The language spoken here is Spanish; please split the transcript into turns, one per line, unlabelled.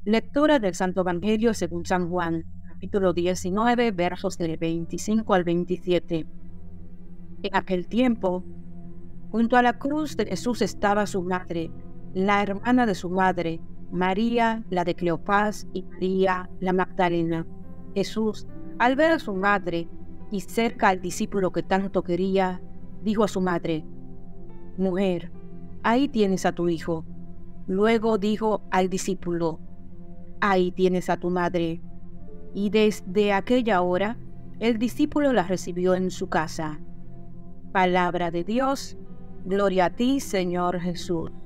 Lectura del Santo Evangelio según San Juan, capítulo 19, versos del 25 al 27. En aquel tiempo, junto a la cruz de Jesús estaba su madre, la hermana de su madre, María, la de Cleofás, y María, la Magdalena. Jesús, al ver a su madre y cerca al discípulo que tanto quería, dijo a su madre: «Mujer, ahí tienes a tu hijo». Luego dijo al discípulo: «Ahí tienes a tu madre». Y desde aquella hora, el discípulo la recibió en su casa. Palabra de Dios. Gloria a ti, Señor Jesús.